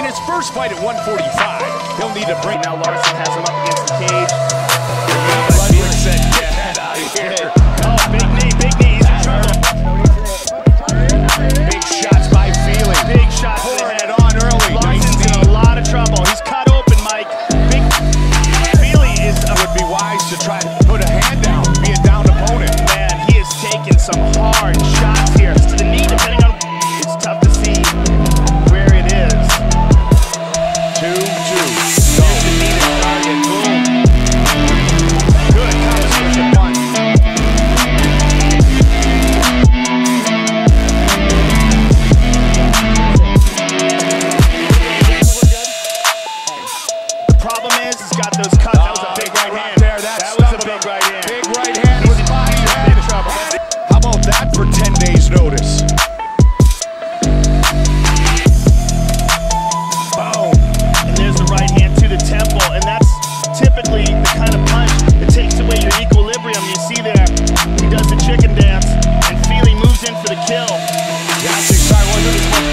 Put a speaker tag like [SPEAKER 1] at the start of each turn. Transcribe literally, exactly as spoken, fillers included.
[SPEAKER 1] his first fight at one forty-five, he'll need to bring.
[SPEAKER 2] Now Larson has him up against the cage.
[SPEAKER 1] Felix said, get that out of here.
[SPEAKER 2] Oh, big knee, big knee. He's in trouble.
[SPEAKER 1] Big shots by Feely.
[SPEAKER 2] Big shots to the
[SPEAKER 1] Pouring
[SPEAKER 2] head.
[SPEAKER 1] it on early.
[SPEAKER 2] Larson's
[SPEAKER 1] Nice
[SPEAKER 2] in a lot of trouble. He's cut open, Mike. Big Feely is a
[SPEAKER 1] would be wise to try to put a hand down, be a down opponent.
[SPEAKER 2] man. He has taken some hard shots here to the knee, depending on. It's tough to see where it is.
[SPEAKER 1] Two, two.
[SPEAKER 2] There's the knee to target. Boom.
[SPEAKER 1] Good combination. One.
[SPEAKER 2] The problem is, he's got those cuts. That was a big right hand.
[SPEAKER 1] There, that's
[SPEAKER 2] That was a big right hand.
[SPEAKER 1] Big right hand was fine.
[SPEAKER 2] He's in big trouble.
[SPEAKER 1] How about that for ten days notice? Boom.
[SPEAKER 2] And there's the right hand to the temple, and that's typically the kind of punch that takes away your equilibrium. You see there, he does the chicken dance, and Feely moves in for the kill.
[SPEAKER 1] That's exciting.